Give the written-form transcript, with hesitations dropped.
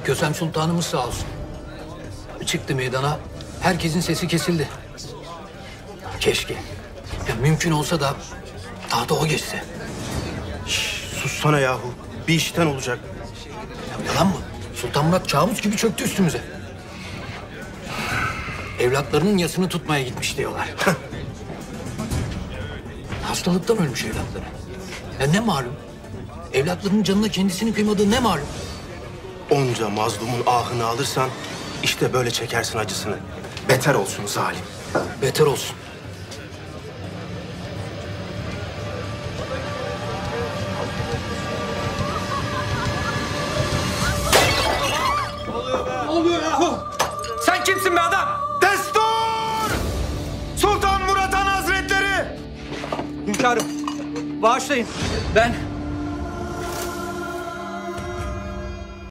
Kösem Sultanımız sağ olsun. Çıktı meydana, herkesin sesi kesildi. Keşke. Ya mümkün olsa da tahta o geçse. Sussana yahu. Bir işten olacak. Ya yalan mı? Sultan Murat kabus gibi çöktü üstümüze. Evlatlarının yasını tutmaya gitmiş diyorlar. Hastalıktan ölmüş evlatları. Ya ne malum? Evlatlarının canına kendisini kıymadığı ne malum? Onca mazlumun ahını alırsan işte böyle çekersin acısını. Beter olsun zalim. Beter olsun. Sen kimsin be adam? Destur! Sultan Murat Han Hazretleri! Hünkârım, bağışlayın. Ben